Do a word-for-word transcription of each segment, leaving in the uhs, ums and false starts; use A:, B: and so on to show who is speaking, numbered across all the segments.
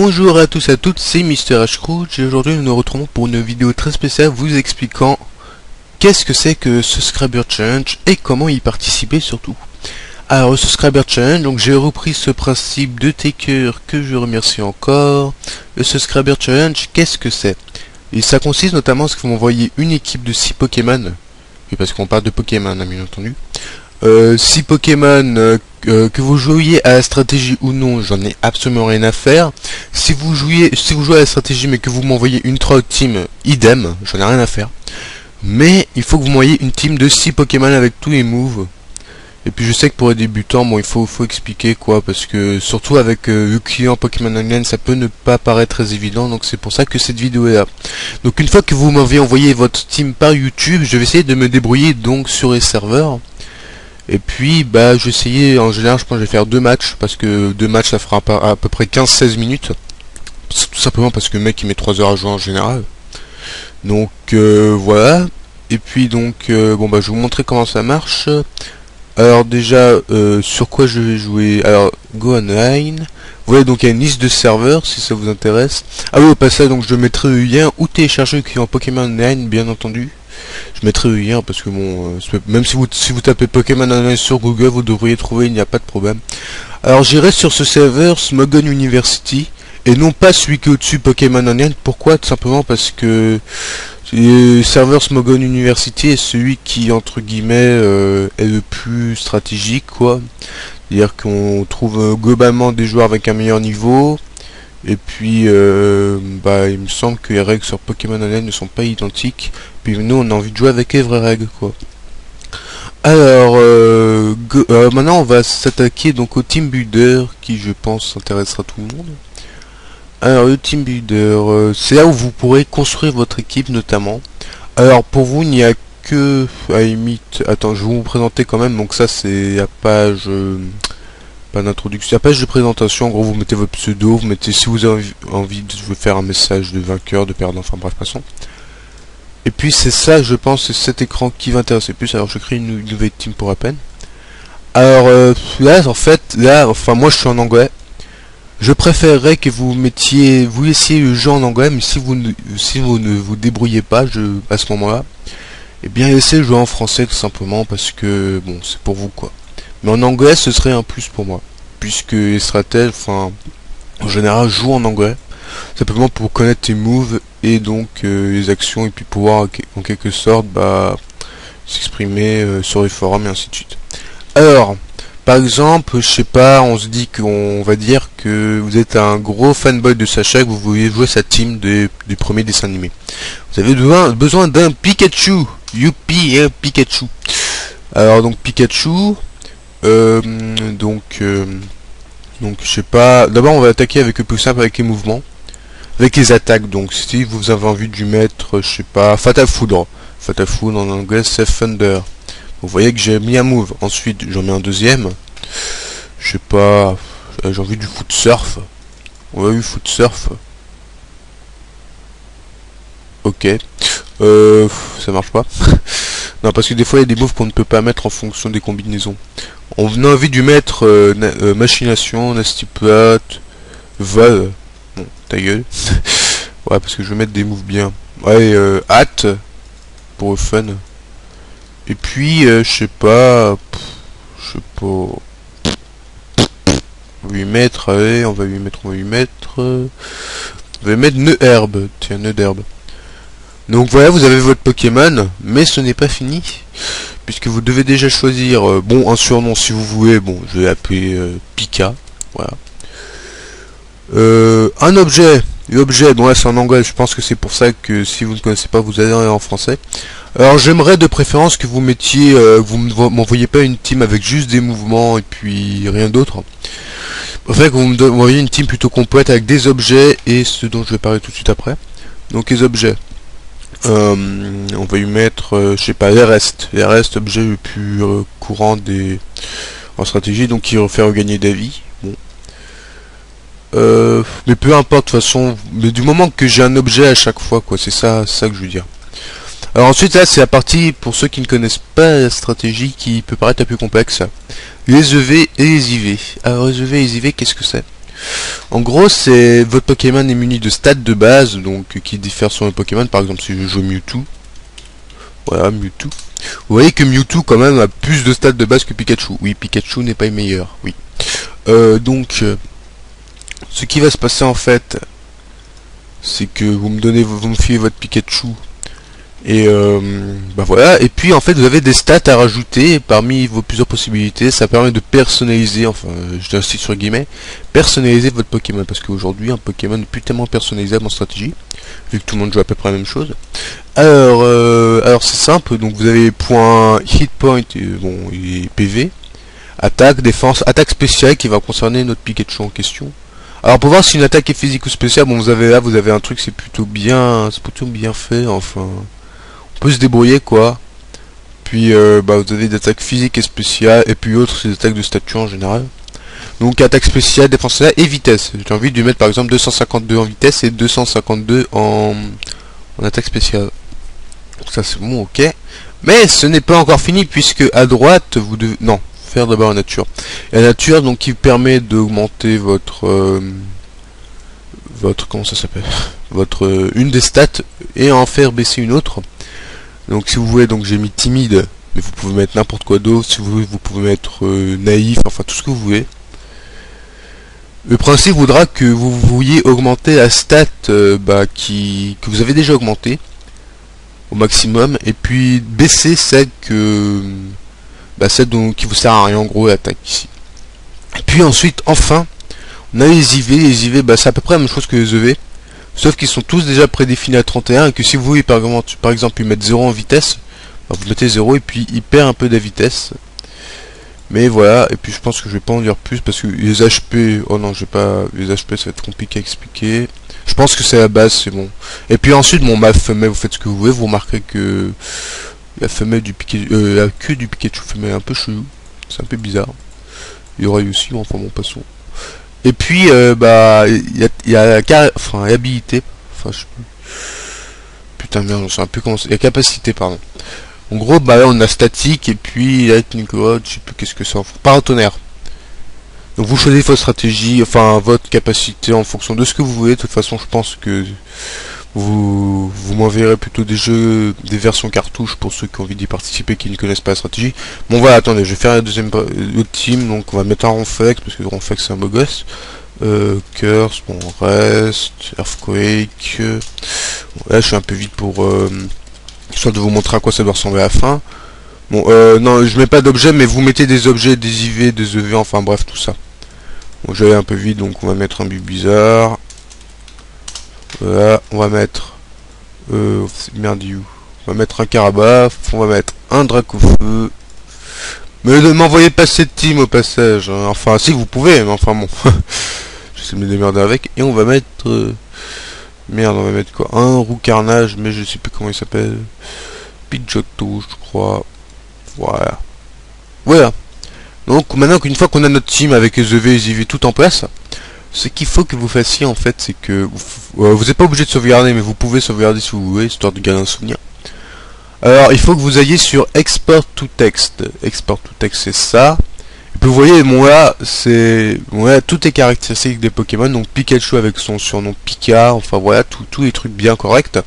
A: Bonjour à tous et à toutes, c'est Mister Ashcrouch et aujourd'hui nous nous retrouvons pour une vidéo très spéciale vous expliquant qu'est-ce que c'est que ce Subscriber Challenge et comment y participer surtout. Alors le Subscriber Challenge, donc j'ai repris ce principe de Taker que je remercie encore. Le Subscriber Challenge, qu'est-ce que c'est? Et ça consiste notamment à ce que vous m'envoyez une équipe de six Pokémon, oui parce qu'on parle de Pokémon hein, bien entendu. Euh, six Pokémon euh, euh, que vous jouiez à la stratégie ou non, j'en ai absolument rien à faire. Si vous jouiez, si vous jouez à la stratégie mais que vous m'envoyez une Troll Team, idem, j'en ai rien à faire. Mais il faut que vous m'envoyiez une team de six Pokémon avec tous les moves. Et puis je sais que pour les débutants, bon il faut, faut expliquer quoi, parce que surtout avec euh, le client Pokémon Online, ça peut ne pas paraître très évident, donc c'est pour ça que cette vidéo est là. Donc une fois que vous m'avez envoyé votre team par YouTube, je vais essayer de me débrouiller donc sur les serveurs. Et puis bah je vais essayer, en général je pense que je vais faire deux matchs, parce que deux matchs ça fera à, à peu près quinze seize minutes. Tout simplement parce que le mec il met trois heures à jouer en général. Donc euh, voilà. Et puis donc euh, bon bah je vais vous montrer comment ça marche. Alors déjà euh, sur quoi je vais jouer. Alors Go Online. Vous voyez donc il y a une liste de serveurs si ça vous intéresse. Ah oui au passage donc je mettrai le lien où télécharger le client Pokémon Online bien entendu. Je mettrai le lien parce que bon, euh, même si vous si vous tapez Pokémon Online sur Google, vous devriez trouver, il n'y a pas de problème. Alors j'irai sur ce serveur Smogon University et non pas celui qui est au-dessus Pokémon Online. Pourquoi? Tout simplement parce que le serveur Smogon University est celui qui entre guillemets euh, est le plus stratégique quoi. C'est-à-dire qu'on trouve euh, globalement des joueurs avec un meilleur niveau. Et puis, euh, bah, il me semble que les règles sur Pokémon Online ne sont pas identiques. Puis nous, on a envie de jouer avec les vraies règles, quoi. Alors, euh, go, euh, maintenant, on va s'attaquer donc au Team Builder, qui, je pense, intéressera tout le monde. Alors, le Team Builder, euh, c'est là où vous pourrez construire votre équipe, notamment. Alors, pour vous, il n'y a que, à la limite, attends, je vais vous présenter quand même. Donc ça, c'est la page... Euh, d'introduction, la page de présentation. En gros vous mettez votre pseudo, vous mettez si vous avez envie de faire un message de vainqueur, de perdant, enfin bref passons. Et puis c'est ça je pense, c'est cet écran qui va intéresser plus. Alors je crée une nouvelle team pour à peine. Alors euh, là en fait, là enfin moi je suis en anglais. Je préférerais que vous mettiez, vous laissiez le jeu en anglais, mais si vous ne, si vous ne vous débrouillez pas je, à ce moment là, et bien laissez jouer en français tout simplement parce que bon c'est pour vous quoi. Mais en anglais ce serait un plus pour moi, puisque les stratèges, enfin, en général jouent en anglais, simplement pour connaître tes moves et donc euh, les actions et puis pouvoir en quelque sorte bah, s'exprimer euh, sur les forums et ainsi de suite. Alors, par exemple, je sais pas, on se dit qu'on va dire que vous êtes un gros fanboy de Sacha, que vous voulez jouer sa team de, du premier dessin animé. Vous avez besoin, besoin d'un Pikachu, youpi, un Pikachu. Alors donc Pikachu. Euh, donc, euh, donc je sais pas. D'abord, on va attaquer avec le plus simple, avec les mouvements, avec les attaques. Donc, si vous avez envie de lui mettre, je sais pas, Fatal Foudre. Fatal Foudre en anglais, c'est Thunder. Vous voyez que j'ai mis un move. Ensuite, j'en mets un deuxième. Je sais pas. J'ai envie du foot surf. On va eu foot surf. Ok. Euh, ça marche pas. Non, parce que des fois, il y a des moves qu'on ne peut pas mettre en fonction des combinaisons. On a envie de lui mettre euh, euh, machination, nasty plot, vol. Bon, ta gueule. Ouais, parce que je vais mettre des moves bien. Ouais, euh, hâte pour le fun. Et puis, euh, je sais pas. Je sais pas. On va lui mettre, allez, on va lui mettre, on va lui mettre. Euh, on va lui mettre nœud herbe. Tiens, nœud d'herbe. Donc voilà, vous avez votre Pokémon, mais ce n'est pas fini, puisque vous devez déjà choisir, euh, bon, un surnom si vous voulez, bon, je vais l'appeler euh, Pika, voilà. Euh, un objet, l'objet, bon là c'est en anglais, je pense que c'est pour ça que si vous ne connaissez pas, vous allez en français. Alors j'aimerais de préférence que vous mettiez, euh, vous m'envoyez pas une team avec juste des mouvements et puis rien d'autre. En fait, que vous m'envoyez une team plutôt complète avec des objets et ce dont je vais parler tout de suite après. Donc les objets. Euh, on va lui mettre, euh, je sais pas, les restes, les restes, objet le plus euh, courant des en stratégie, donc qui refait regagner des vies. Bon, euh, mais peu importe de toute façon, mais du moment que j'ai un objet à chaque fois, quoi, c'est ça, ça que je veux dire. Alors ensuite là, c'est la partie pour ceux qui ne connaissent pas la stratégie qui peut paraître un peu complexe. Les E V et les I V. Alors les E V et les I V, qu'est-ce que c'est? En gros, c'est votre Pokémon est muni de stats de base, donc qui diffèrent sur le Pokémon. Par exemple, si je joue Mewtwo, voilà Mewtwo. Vous voyez que Mewtwo quand même a plus de stats de base que Pikachu. Oui, Pikachu n'est pas le meilleur. Oui. Euh, donc, euh, ce qui va se passer en fait, c'est que vous me donnez, vous me filez votre Pikachu. Et euh, bah voilà, et puis en fait vous avez des stats à rajouter parmi vos plusieurs possibilités. Ça permet de personnaliser, enfin je t'insiste sur guillemets, personnaliser votre Pokémon, parce qu'aujourd'hui un Pokémon n'est plus tellement personnalisable en stratégie, vu que tout le monde joue à peu près la même chose. Alors euh, alors c'est simple, donc vous avez points hit point et, bon, et P V, attaque, défense, attaque spéciale qui va concerner notre Pikachu en question. Alors pour voir si une attaque est physique ou spéciale, bon vous avez là, vous avez un truc, c'est plutôt bien, c'est plutôt bien fait, enfin... On peut se débrouiller quoi. Puis euh, bah, vous avez des attaques physiques et spéciales. Et puis autres c'est des attaques de statut en général. Donc attaque spéciale, défense et vitesse. J'ai envie de lui mettre par exemple deux cent cinquante-deux en vitesse et deux cent cinquante-deux en, en attaque spéciale. Donc ça c'est bon, ok. Mais ce n'est pas encore fini, puisque à droite vous devez... Non, faire d'abord la nature. Et la nature donc qui permet d'augmenter votre... Euh, votre... Comment ça s'appelle Votre... Euh, une des stats et en faire baisser une autre. Donc si vous voulez, donc j'ai mis timide, mais vous pouvez mettre n'importe quoi d'autre. Si vous voulez, vous pouvez mettre euh, naïf, enfin tout ce que vous voulez. Le principe voudra que vous vouliez augmenter la stat euh, bah, qui, que vous avez déjà augmenté au maximum, et puis baisser celle que bah, celle dont, qui vous sert à rien en gros, l'attaque ici. Et puis ensuite, enfin, on a les I V. Les I V, bah, c'est à peu près la même chose que les E V. Sauf qu'ils sont tous déjà prédéfinis à trente et un, et que si vous voulez par exemple, par exemple lui mettre zéro en vitesse, bah vous mettez zéro et puis il perd un peu de la vitesse. Mais voilà, et puis je pense que je vais pas en dire plus parce que les H P, oh non, je vais pas, les H P ça va être compliqué à expliquer. Je pense que c'est la base, c'est bon. Et puis ensuite, bon, ma femelle, vous faites ce que vous voulez, vous remarquerez que la femelle du Pikachu, euh, la queue du Pikachu femelle est un peu chelou, c'est un peu bizarre. Il y aura aussi, enfin bon, passons. Et puis, euh, bah, il y a, y a la car... enfin, habilité. Enfin, je sais plus. Putain, merde, je sais un peu comment c'est. La capacité, pardon. En gros, bah là, on a statique, et puis, lightning rod, je sais plus qu'est-ce que c'est. Paratonnerre. Donc, vous choisissez votre stratégie, enfin, votre capacité en fonction de ce que vous voulez. De toute façon, je pense que vous, vous m'enverrez plutôt des jeux, des versions cartouches pour ceux qui ont envie d'y participer, qui ne connaissent pas la stratégie. Bon voilà, attendez, je vais faire la deuxième le team, donc on va mettre un Ronflex, parce que le Ronflex c'est un beau gosse. Euh, Curse, bon, Rest, Earthquake. Bon, là je suis un peu vite pour... Euh, histoire de vous montrer à quoi ça doit ressembler à la fin. Bon, euh, non, je mets pas d'objets, mais vous mettez des objets, des I V, des E V, enfin bref, tout ça. Bon, j'allais un peu vite, donc on va mettre un but bizarre. Voilà, on va mettre... Euh, merde, où on va mettre un Carabaf, on va mettre un Dracofeu. Mais ne m'envoyez pas cette team au passage, hein. Enfin, si vous pouvez, mais enfin bon. J'essaie de me démerder avec. Et on va mettre... Euh, merde, on va mettre quoi? Un Roux Carnage, mais je sais plus comment il s'appelle. Pidgeotto, je crois. Voilà. Voilà. Donc maintenant qu'une fois qu'on a notre team avec les E V et les I V tout en place, ce qu'il faut que vous fassiez en fait, c'est que vous euh, n'êtes pas obligé de sauvegarder, mais vous pouvez sauvegarder si vous voulez, histoire de garder un souvenir. Alors il faut que vous ayez sur Export to Text. Export to Text, c'est ça. Et puis vous voyez, bon là, c'est bon, là, toutes les caractéristiques des Pokémon. Donc Pikachu avec son surnom Pika, enfin voilà, tous les trucs bien corrects.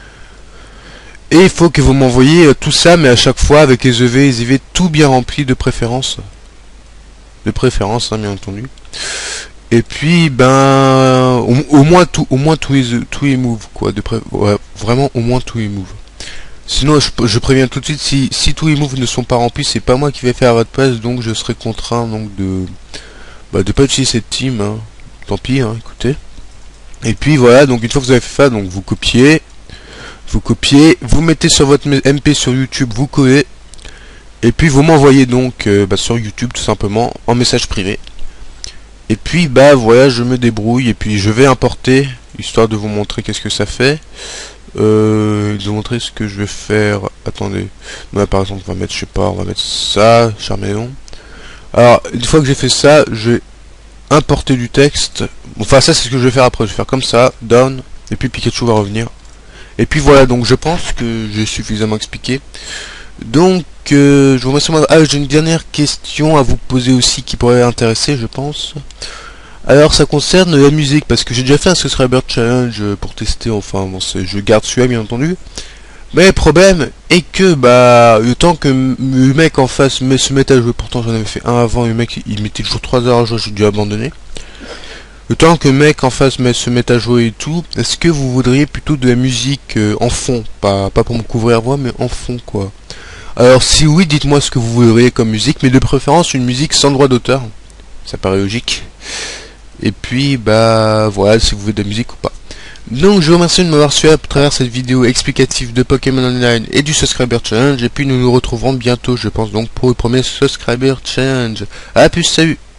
A: Et il faut que vous m'envoyiez euh, tout ça, mais à chaque fois avec les E V, les I V, tout bien rempli de préférence. De préférence, hein, bien entendu. Et puis ben au, au moins tout au moins tous les tous les moves quoi, de pré ouais, vraiment au moins tous les moves. Sinon je, je préviens tout de suite, si, si tous les moves ne sont pas remplis, c'est pas moi qui vais faire à votre place, donc je serai contraint donc de bah, de pas utiliser cette team, hein. Tant pis, hein, écoutez. Et puis voilà, donc une fois que vous avez fait ça, donc vous copiez, vous copiez, vous mettez sur votre M P sur YouTube, vous collez, et puis vous m'envoyez donc euh, bah, sur YouTube tout simplement en message privé. Et puis bah voilà, je me débrouille et puis je vais importer, histoire de vous montrer qu'est-ce que ça fait. Euh, de vous montrer ce que je vais faire. Attendez. Là par exemple on va mettre, je sais pas, on va mettre ça, Charmeleon. Alors une fois que j'ai fait ça, je vais importer du texte. Enfin ça c'est ce que je vais faire après, je vais faire comme ça, down, et puis Pikachu va revenir. Et puis voilà, donc je pense que j'ai suffisamment expliqué. Donc euh, je vous remercie. Ah, j'ai une dernière question à vous poser aussi qui pourrait intéresser, je pense. Alors ça concerne la musique, parce que j'ai déjà fait un subscriber challenge pour tester, enfin bon, je garde celui-là bien entendu. Mais le problème est que bah le temps que le mec en face me, se mette à jouer, pourtant j'en avais fait un avant, le mec il mettait toujours trois heures à jouer, j'ai dû abandonner. Le temps que le mec en face me, se mette à jouer et tout, est-ce que vous voudriez plutôt de la musique euh, en fond, pas, pas pour me couvrir la voix, mais en fond quoi. Alors si oui, dites-moi ce que vous voudriez comme musique, mais de préférence une musique sans droit d'auteur, ça paraît logique. Et puis bah voilà, si vous voulez de la musique ou pas. Donc je vous remercie de m'avoir suivi à travers cette vidéo explicative de Pokémon Online et du Subscriber Challenge, et puis nous nous retrouverons bientôt je pense donc pour le premier Subscriber Challenge. A plus, salut.